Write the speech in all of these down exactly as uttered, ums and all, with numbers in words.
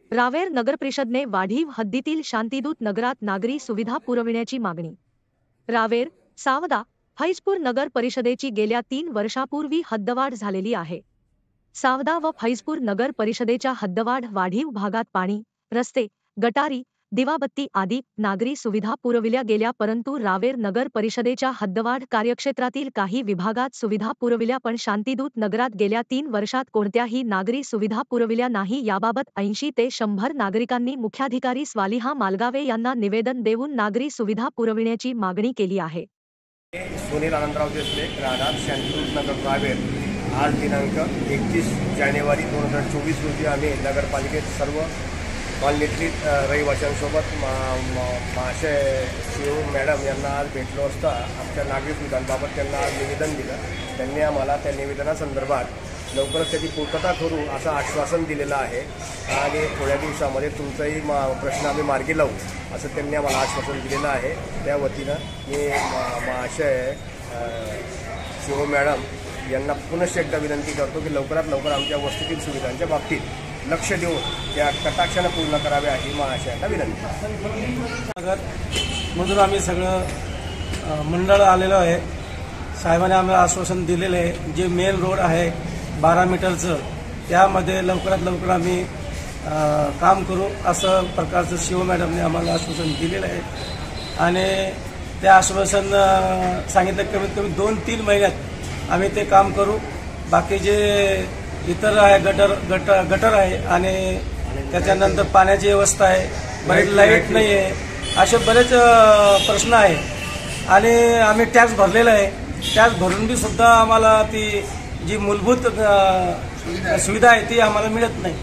रावेर नगरपरिषदने वाढीव हद्दीतील शांतीदूत नगरात नागरी सुविधा पुरविण्याची मागणी। रावेर, सावदा, फैजपूर नगर परिषदेची गेल्या तीन वर्षापूर्वी हद्दवाढ झालेली आहे। सावदा व फैजपूर नगर परिषदेच्या हद्दवाढ वाढीव भागात पाणी, रस्ते, गटारी, दिवाबत्ती आदी नागरी सुविधा पुरविल्या गेल्या, परंतु रावेर नगर परिषदेच्या हद्दवाढ कार्यक्षेत्रातील काही विभागात सुविधा पुरविल्या पण शांतीदूत नगरात गेल्या तीन वर्षात कोणत्याही नागरी सुविधा पुरविल्या नाही। याबाबत ऐंशी ते शंभर नागरिकांनी मुख्याधिकारी स्वालिहा मालगावे यांना निवेदन देऊन नागरी सुविधा पुरविण्याची मागणी केली आहे। सुनील आनंदराव देशले राहणार शांतीदूत नगर रावेर। आज दिनांक एकतीस जानेवारी दोन हजार चोवीस रोजी आम्ही नगरपालिकेत सर्व कॉलनीतली रहिवाशांसोबत महाशय शिव मॅडम यांना आज भेटलो असता आमच्या नागरी सुविधांबाबत त्यांना आज निवेदन दिलं। त्यांनी आम्हाला त्या निवेदनासंदर्भात लवकरच त्याची पूर्तता करू असं आश्वासन दिलेलं आहे आणि थोड्या दिवसामध्ये तुमचाही प्रश्न आम्ही मार्गी लावू असं त्यांनी आम्हाला आश्वासन दिलेलं आहे। त्या वतीनं मी महाशय शिव मॅडम यांना पुनश्च एकदा विनंती करतो की लवकरात लवकर आमच्या वस्तूतील सुविधांच्या बाबतीत लक्ष देऊन त्या कटाक्षाने पूर्ण कराव्या अशी महाशयांना विनंती। नगरमधून आम्ही सगळं मंडळ आलेलो आहे। साहेबांनी आम्हाला आश्वासन दिलेलं आहे, जे मेन रोड आहे बारा मीटरचं त्यामध्ये लवकरात लवकर आम्ही काम करू असं प्रकारचं शिव मॅडमने आम्हाला आश्वासन दिलेलं आहे आणि ते आश्वासन सांगितलं कमीत कमी दोन तीन महिन्यात आम्ही ते काम करू। बाकी जे इतर आहे गटर गटर गटर आहे आणि त्याच्यानंतर पाण्याची व्यवस्था आहे, बरेच लाईट नाही आहे, असे बरेच प्रश्न आहे आणि आम्ही टॅक्स भरलेला आहे। टॅक्स भरून बी सुद्धा आम्हाला ती जी मूलभूत सुविधा आहे ती आम्हाला मिळत नाही।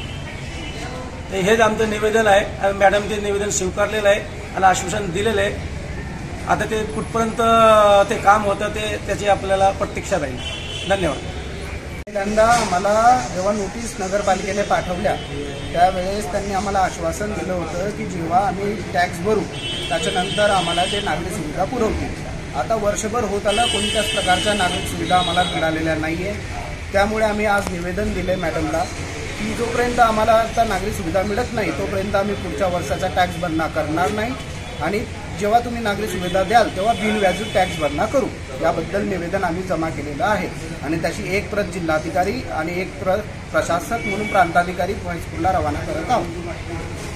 हेच आमचं निवेदन आहे आणि मॅडम ते निवेदन स्वीकारलेलं आहे आणि आश्वासन दिलेलं आहे। आता ते कुठपर्यंत ते काम होतं ते त्याची आपल्याला प्रतीक्षा राहील। धन्यवाद। पहिल्यांदा आम्हाला जेव्हा नोटीस नगरपालिकेने पाठवल्या त्यावेळेस त्यांनी आम्हाला आश्वासन दिलं होतं की जेव्हा आम्ही टॅक्स भरू त्याच्यानंतर आम्हाला ते नागरिक सुविधा पुरवतील। आता वर्षभर होत आलं, कोणत्याच प्रकारच्या नागरिक सुविधा आम्हाला मिळालेल्या नाही आहे। त्यामुळे आम्ही आज निवेदन दिले मॅडमला की जोपर्यंत आम्हाला आता नागरिक सुविधा मिळत नाही तोपर्यंत आम्ही पुढच्या वर्षाचा टॅक्स भरणा करणार नाही आणि जेव्हा तुम्ही नागरी सुविधा द्याल तेव्हा बिनव्याजी टॅक्स भरणा करू, याबद्दल निवेदन आम्ही जमा केलेलं आहे आणि त्याची एक प्रत जिल्हाधिकारी आणि एक प्रत प्रशासक म्हणून प्रांताधिकारी फैजपूरला रवाना करत आहोत।